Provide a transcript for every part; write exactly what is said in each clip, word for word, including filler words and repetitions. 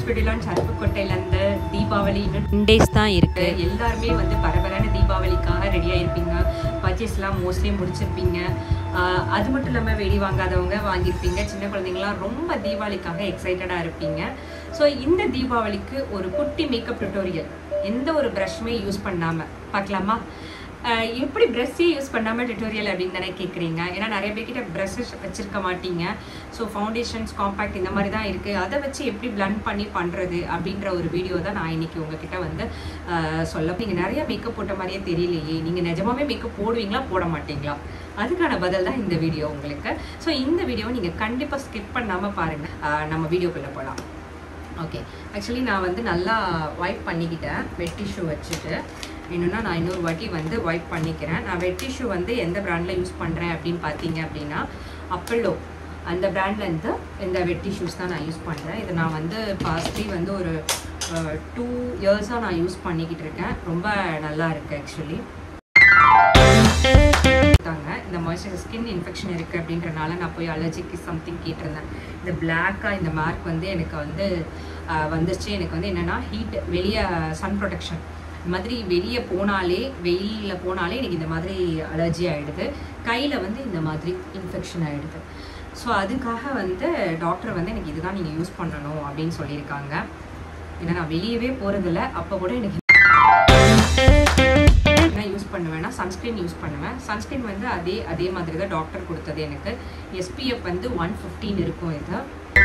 Friends video launch அருப்புக்கோட்டையிலேருந்து தீபாவளி இன்னும் days தான் இருக்குது. எல்லாருமே வந்து பரபரான தீபாவளிக்காக ரெடியாக இருப்பீங்க. பர்ச்சேஸ்லாம் மோஸ்ட்லி முடிச்சிருப்பீங்க. அது மட்டும் இல்லாமல் வெடி வாங்காதவங்க வாங்கியிருப்பீங்க. சின்ன குழந்தைங்களாம் ரொம்ப தீபாவளிக்காக எக்ஸைட்டடாக இருப்பீங்க. ஸோ இந்த தீபாவளிக்கு ஒரு குட்டி மேக்கப் டுட்டோரியல் எந்த ஒரு ப்ரஷ்மே யூஸ் பண்ணாமல் பார்க்கலாமா? எப்படி ப்ரஷ்ஷே யூஸ் பண்ணாமல் டுட்டோரியல் அப்படின்னு தானே கேட்குறீங்க. ஏன்னா நிறைய பேர்கிட்ட ப்ரஷ்ஷஸ் வச்சுருக்க மாட்டீங்க. ஸோ ஃபவுண்டேஷன்ஸ், காம்பேக்ட் இந்த மாதிரி தான் இருக்குது. அதை வச்சு எப்படி பிளண்ட் பண்ணி பண்ணுறது அப்படின்ற ஒரு வீடியோ தான் நான் இன்றைக்கி உங்ககிட்ட வந்து சொல்ல. நீங்கள் நிறைய மேக்கப் போட்ட மாதிரியே தெரியலையே, நீங்கள் நிஜமாவே மேக்கப் போடுவீங்களா போட மாட்டீங்களா? அதுக்கான பதில் தான் இந்த வீடியோ உங்களுக்கு. ஸோ இந்த வீடியோவை நீங்கள் கண்டிப்பாக ஸ்கிப் பண்ணாமல் பாருங்கள். நம்ம வீடியோக்குள்ளே போகலாம். ஓகே, ஆக்சுவலி நான் வந்து நல்லா வைப் பண்ணிக்கிட்டேன் வெட் டிஷ்யூ வச்சுட்டு. இன்னொன்னா நான் இன்னொரு வாட்டி வந்து வைப் பண்ணிக்கிறேன். நான் வெட் டிஷ்யூ வந்து எந்த பிராண்டில் யூஸ் பண்ணுறேன் அப்படின்னு பார்த்தீங்க அப்படின்னா அப்பல்லோ அந்த பிராண்ட்லேருந்து இந்த வெட் டிஷ்யூஸ் தான் நான் யூஸ் பண்ணுறேன். இது நான் வந்து பாஸ்ட்லி வந்து ஒரு டூ இயர்ஸாக நான் யூஸ் பண்ணிக்கிட்டு இருக்கேன். ரொம்ப நல்லா இருக்குது ஆக்சுவலி. இந்த மாய்ஸ்சர் ஸ்கின் இன்ஃபெக்ஷன் இருக்குது அப்படின்றனால நான் போய் அலர்ஜிக்கு சம்திங் கேட்டிருந்தேன். இந்த பிளாக்காக இந்த மார்க் வந்து எனக்கு வந்து வந்துச்சு. எனக்கு வந்து என்னென்னா ஹீட், வெளியே சன் ப்ரொடெக்ஷன், இந்த மாதிரி வெளியே போனாலே வெயிலில் போனாலே எனக்கு இந்த மாதிரி அலர்ஜி ஆகிடுது. கையில் வந்து இந்த மாதிரி இன்ஃபெக்ஷன் ஆகிடுது. ஸோ அதுக்காக வந்து டாக்டர் வந்து எனக்கு இதுதான் நீங்கள் யூஸ் பண்ணணும் அப்படின்னு சொல்லியிருக்காங்க. ஏன்னா நான் வெளியவே போகிறதில்ல. அப்போ கூட எனக்கு என்ன யூஸ் பண்ணுவேன்னா சன்ஸ்க்ரீன் யூஸ் பண்ணுவேன். சன்ஸ்க்ரீன் வந்து அதே அதே மாதிரி தான் டாக்டர் கொடுத்தது எனக்கு. எஸ்பிஎஃப் வந்து ஒன் ஃபிஃப்டீன் இருக்கும். இது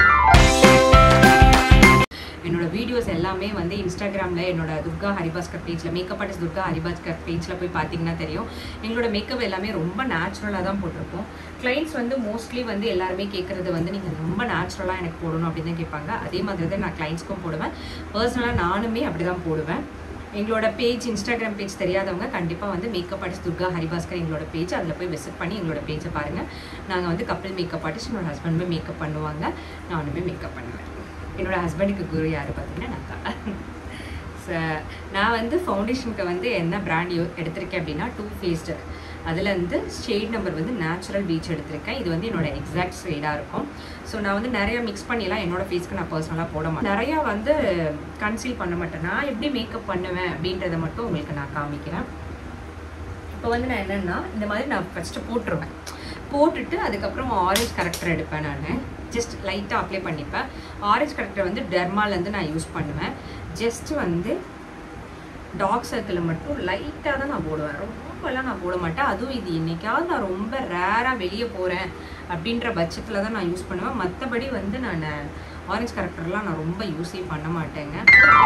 என்னோட வீடியோஸ் எல்லாமே வந்து இன்ஸ்டாகிராமில் என்னோட துர்கா ஹரிபாஸ்கர் பேஜில், மேக்கப் ஆர்டிஸ்ட் துர்கா ஹரிபாஸ்கர் பேஜில் போய் பார்த்தீங்கன்னா தெரியும். எங்களோட மேக்கப் எல்லாமே ரொம்ப நேச்சுரலாக தான் போட்டிருப்போம். கிளைண்ட்ஸ் வந்து மோஸ்ட்லி வந்து எல்லாருமே கேட்குறது வந்து நீங்கள் ரொம்ப நேச்சுரலாக எனக்கு போடணும் அப்படின்னு தான் கேட்பாங்க. அதே மாதிரி தான் நான் கிளைண்ட்ஸ்க்கும் போடுவேன். பர்சனலாக நானுமே அப்படி தான் போடுவேன். எங்களோட பேஜ், இன்ஸ்டாகிராம் பேஜ் தெரியாதவங்க கண்டிப்பாக வந்து மேக்கப் ஆர்டிஸ்ட் துர்கா ஹரிபாஸ்கர் எங்களோட பேஜ், அதில் போய் விசிட் பண்ணி எங்களோட பேஜை பாருங்கள். நாங்கள் வந்து கப்பிள் மேக்கப் ஆர்டிஸ்ட், என்னோட ஹஸ்பண்டுமே மேக்கப் பண்ணுவாங்க, நானுமே மேக்கப் பண்ணுவேன். என்னோடய ஹஸ்பண்டுக்கு குரு யார் பார்த்தீங்கன்னா நான் தான். ஸோ நான் வந்து ஃபவுண்டேஷனுக்கு வந்து என்ன பிராண்ட் யூ எடுத்திருக்கேன் அப்படின்னா டூ ஃபேஸ்டு. அதில் வந்து ஷேட் நம்பர் வந்து நேச்சுரல் பீச் எடுத்திருக்கேன். இது வந்து என்னோட எக்ஸாக்ட் ஷேடாக இருக்கும். ஸோ நான் வந்து நிறையா மிக்ஸ் பண்ணிலாம் என்னோடய ஃபேஸ்க்கு நான் பர்சனலாக போட மாட்டேன். நிறையா வந்து கன்சீல் பண்ண மாட்டேன். நான் எப்படி மேக்கப் பண்ணுவேன் அப்படின்றத மட்டும் உங்களுக்கு நான் காமிக்கிறேன். இப்போ வந்து நான் என்னென்னா இந்த மாதிரி நான் ஃபஸ்ட்டு போட்டுருவேன். போட்டுட்டு அதுக்கப்புறம் ஆரஞ்சு கரெக்டர் எடுப்பேன். நான் ஜஸ்ட் லைட்டாக அப்ளை பண்ணிப்பேன். ஆரஞ்சு கரெக்டர் வந்து டெர்மாலேருந்து நான் யூஸ் பண்ணுவேன். ஜஸ்ட் வந்து டார்க் சர்க்கிளில் மட்டும் லைட்டாக தான் நான் போடுவேன். ரொம்பலாம் நான் போட மாட்டேன். அதுவும் இது என்றைக்காவது நான் ரொம்ப ரேராக வெளியே போகிறேன் அப்படின்ற பட்சத்தில் தான் நான் யூஸ் பண்ணுவேன். மற்றபடி வந்து நான் ஆரஞ்சு கரெக்டர்லாம் நான் ரொம்ப யூஸே பண்ண மாட்டேங்க.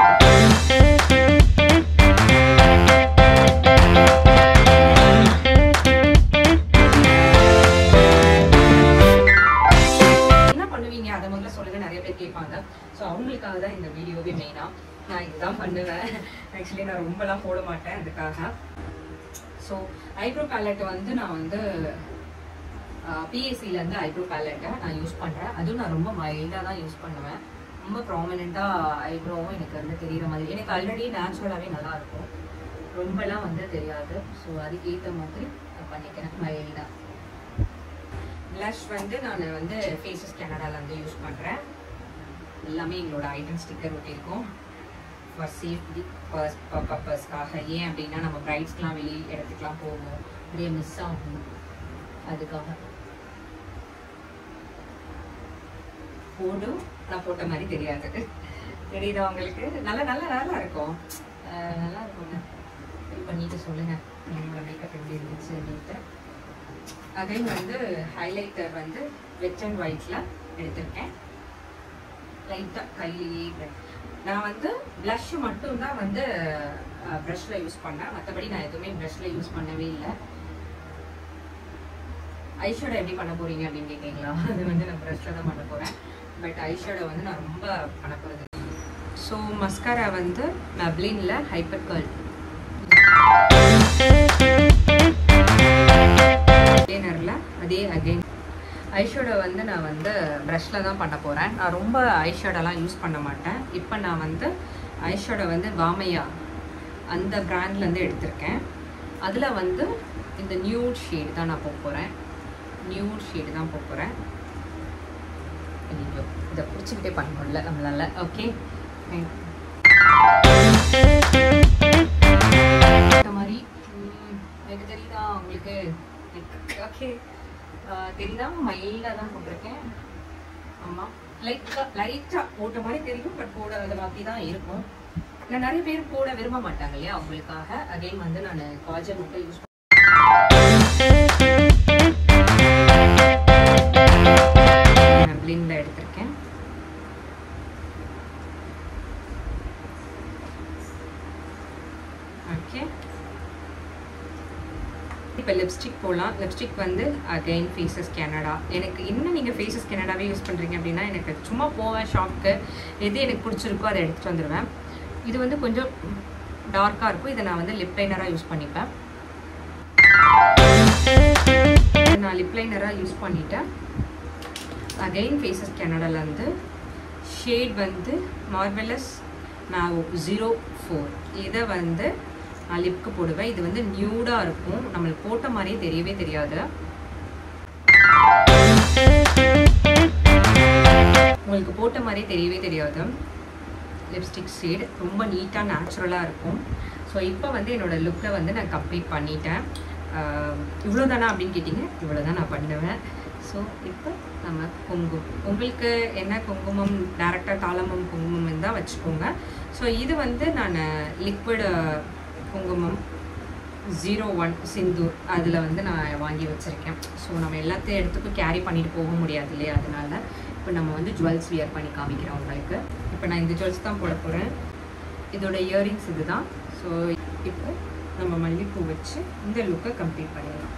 அதை முதல்ல சொல்லுங்க, நிறைய பேர் கேட்பாங்க. ஸோ அவங்களுக்காக தான் இந்த வீடியோவே மெயினாக நான் இதுதான் பண்ணுவேன். ஆக்சுவலி நான் ரொம்பலாம் போட மாட்டேன் அதுக்காக. ஸோ ஐப்ரோ பேலட் வந்து நான் வந்து பிஎஸ்சிலேருந்து ஐப்ரோ பேலட்டை நான் யூஸ் பண்ணுறேன். அதுவும் நான் ரொம்ப மைல்டாக தான் யூஸ் பண்ணுவேன். ரொம்ப ப்ராமினெண்ட்டாக ஐப்ரோவும் எனக்கு வந்து தெரிகிற மாதிரி, எனக்கு ஆல்ரெடி நேச்சுரலாகவே நல்லாயிருக்கும், ரொம்பலாம் வந்து தெரியாது. ஸோ அதுக்கேற்ற மாதிரி நான் பண்ணிக்கிறேன் மைல்டாக. ப்ளஷ் வந்து நான் வந்து ஃபேஸஸ் கனடாவில் வந்து யூஸ் பண்ணுறேன். எல்லாமே எங்களோட ஐட்டம் ஸ்டிக்கர் ஒட்டியிருக்கோம் ஃபார் சேஃப்டி பர்ஸ் பர்பஸ்க்காக. ஏன் அப்படின்னா நம்ம பிரைட்ஸ்க்கெலாம் வெளியே இடத்துக்குலாம் போவோம், அப்படியே மிஸ் ஆகும், அதுக்காக. போடும் நான் போட்ட மாதிரி தெரியாது, தெரியுதா உங்களுக்கு? நல்லா நல்லா நல்லா இருக்கும், நல்லா இருக்குங்க. இது பண்ணிட்டு சொல்லுங்கள் என்னோட மேக்கப் எப்படி இருந்துச்சு அப்படின்ட்டு. அகைன் வந்து ஹைலைட்டர் வந்து வெட் அண்ட் ஒயிட்டில் எடுத்திருக்கேன். லைட்டாக கையிலேயே நான் வந்து ப்ளஷ் மட்டும்தான் வந்து ப்ரஷில் யூஸ் பண்ணேன். மற்றபடி நான் எதுவுமே ப்ரஷில் யூஸ் பண்ணவே இல்லை. ஐஷேடோ எப்படி பண்ண போகிறீங்க அப்படின்னு கேட்குறீங்களா? அது வந்து நான் ப்ரஷில் தான் பண்ண போகிறேன். பட் ஐஷேடோ வந்து நான் ரொம்ப பண்ண போகிறது. ஸோ மஸ்காரா வந்து மெப்ளினில் ஹைப்பர் கர்ல் அதே அகைன். ஐஷேடோ வந்து நான் வந்து ப்ரஷில் தான் பண்ண போகிறேன். நான் ரொம்ப ஐஷேடோலாம் யூஸ் பண்ண மாட்டேன். இப்போ நான் வந்து ஐஷேடோ வந்து வாமையா அந்த பிராண்ட்லேருந்து எடுத்திருக்கேன். அதில் வந்து இந்த நியூட் ஷேடு தான் நான் போக போகிறேன். நியூட் ஷேடு தான் போக போகிறேன். ஐயோ, இதை பிடிச்சிக்கிட்டே பண்ணணும்ல நம்மளால. ஓகே, இந்த மாதிரி எனக்கு தெரியுதா உங்களுக்கு? ஓகே, தெரியுதா? மைல்டாக தான் போட்டிருக்கேன். ஆமாம், லைட்டாக லைட்டாக போட்ட மாதிரி தெரியும், பட் போடாத மாதிரி தான் இருக்கும். நான் நிறைய பேர் போட விரும்ப மாட்டாங்க இல்லையா, அவங்களுக்காக அகைன் வந்து நான் காஜல் மட்டும் யூஸ் பண்ணேன். பிளிண்ட் எடுத்திருக்கேன். ஓகே, இப்போ லிப்ஸ்டிக் போடலாம். லிப்ஸ்டிக் வந்து அகைன் ஃபேஸஸ் கனடா. எனக்கு இன்னும் நீங்கள் ஃபேஸஸ் கனடாவே யூஸ் பண்ணுறீங்க அப்படின்னா, எனக்கு சும்மா போவேன் ஷாப்புக்கு, எது எனக்கு பிடிச்சிருக்கோ அதை எடுத்துகிட்டு வந்துடுவேன். இது வந்து கொஞ்சம் டார்க்காக இருக்கும். இதை நான் வந்து லிப் லைனராக யூஸ் பண்ணிப்பேன். நான் லிப் லைனராக யூஸ் பண்ணிட்டேன். அகைன் ஃபேஸஸ் கனடாலேருந்து ஷேட் வந்து மார்வெலஸ் மேவோ ஜீரோ ஃபோர். இதை வந்து நான் லிப்க்கு போடுவேன். இது வந்து நியூடாக இருக்கும், நம்மளுக்கு போட்ட மாதிரியே தெரியவே தெரியாது. உங்களுக்கு போட்ட மாதிரியே தெரியவே தெரியாது. லிப்ஸ்டிக் ஷேட் ரொம்ப நீட்டாக நேச்சுரலாக இருக்கும். ஸோ இப்போ வந்து என்னோடய லுக்கில் வந்து நான் கம்ப்ளீட் பண்ணிட்டேன். இவ்வளோ தானா அப்படின்னு கேட்டிங்க, இவ்வளோ தான் நான் பண்ணுவேன். ஸோ இப்போ நம்ம குங்குமம், உங்களுக்கு என்ன குங்குமம் டேரெக்டாக தாளம்பம் குங்குமம் இருந்தால் வச்சுக்கோங்க. ஸோ இது வந்து நான் லிக்விட் குங்குமம் ஜீரோ ஒன் சிந்தூர் அதில் வந்து நான் வாங்கி வச்சுருக்கேன். ஸோ நம்ம எல்லாத்தையும் எடுத்துக்கும் கேரி பண்ணிட்டு போக முடியாது இல்லையா, அதனால இப்போ நம்ம வந்து ஜுவல்ஸ் வியர் பண்ணி காமிக்கிறோம் உங்களுக்கு. இப்போ நான் இந்த ஜுவல்ஸ் தான் போட போகிறேன். இதோட இயரிங்ஸ் இது தான். ஸோ இப்போ நம்ம மல்லிகைப்பூ வச்சு இந்த லுக்கை கம்ப்ளீட் பண்ணிடலாம்.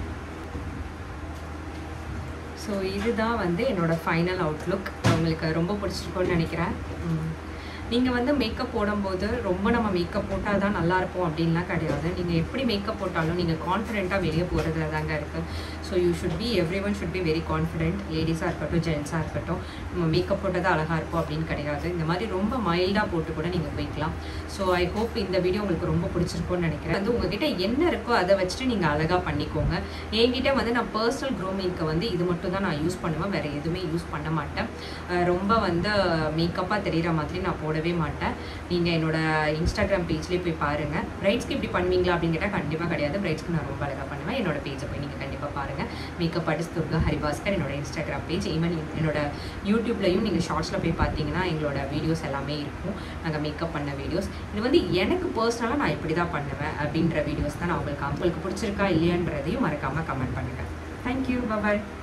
ஸோ இதுதான் வந்து என்னோடய ஃபைனல் அவுட்லுக். உங்களுக்கு ரொம்ப பிடிச்சிருக்கோன்னு நினைக்கிறேன். நீங்கள் வந்து மேக்கப் போடும்போது ரொம்ப நம்ம மேக்கப் போட்டால் தான் நல்லா இருப்போம் அப்படின்லாம் கிடையாது. நீங்கள் எப்படி மேக்கப் போட்டாலும் நீங்கள் கான்ஃபிடென்ட்டாக வெளியே போகிறதுல தாங்க இருக்குது. So you should be every one should be very confident. லேடிஸாக இருக்கட்டும், ஜென்ஸாக இருக்கட்டும், நம்ம மேக்கப் போட்டால் தான் அழகாக இருப்போம் அப்படின்னு கிடையாது. இந்த மாதிரி ரொம்ப மைல்டாக போட்டு கூட நீங்கள் போய்க்கலாம். ஸோ ஐ ஹோப் இந்த வீடியோ உங்களுக்கு ரொம்ப பிடிச்சிருக்கும்னு நினைக்கிறேன். வந்து உங்ககிட்ட என்ன இருக்கோ அதை வச்சுட்டு நீங்கள் அழகாக பண்ணிக்கோங்க. என்கிட்ட வந்து நான் பர்சனல் க்ரூமிங்க்கு வந்து இது மட்டும் தான் நான் யூஸ் பண்ணுவேன், வேறு எதுவுமே யூஸ் பண்ண மாட்டேன். ரொம்ப வந்து மேக்கப்பாக தெரிகிற மாதிரி நான் போட மாட்டேன். நீங்க என்னோட இன்ஸ்டாகிராம் பேஜ்லயே போய் பாருங்க. பிரைட்ஸ்க்கு இப்படி பண்ணுவீங்களா அப்படின்னு கேட்டால் கண்டிப்பாக கிடையாது. பிரைட்ஸ்க்கு நான் ரொம்ப அழகாக பண்ணுவேன். என்னோட பேஜை போய் நீங்கள் கண்டிப்பாக பாருங்க. மேக்கப் ஆர்டிஸ்ட் துர்கா ஹரிபாஸ்கர் என்னோட இன்ஸ்டாகிராம் பேஜ். ஈவன் என்னோட யூடியூப்லையும் நீங்கள் ஷார்ட்ஸில் போய் பார்த்தீங்கன்னா எங்களோட வீடியோஸ் எல்லாமே இருக்கும். நாங்கள் மேக்கப் பண்ண வீடியோஸ். இது வந்து எனக்கு பர்சனலாக நான் இப்படி தான் பண்ணுவேன் அப்படின்ற வீடியோஸ் தான் நான் உங்களுக்கு உங்களுக்கு பிடிச்சிருக்கா இல்லையான்றதையும் மறக்காமல் கமெண்ட் பண்ணுங்கள். தேங்க்யூ, பாய்.